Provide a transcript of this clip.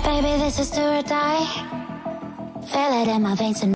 Baby, this is do or die. Feel it in my veins tonight.